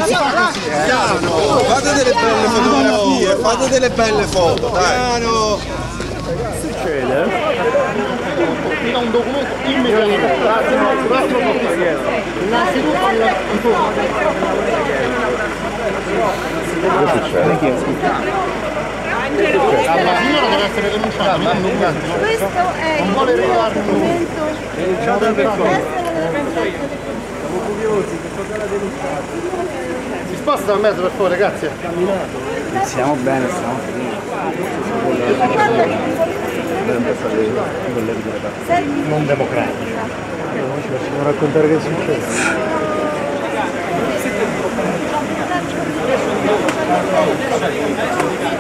Fate delle belle fotografie, fate delle belle foto, dai. Succede? Un documento immediatamente. La signora deve essere denunciata, Questo è non vuole arrivare il documento. Si sposta dal mezzo per favore, grazie. Siamo bene, stiamo non democratici. Ci facciamo raccontare che è successo.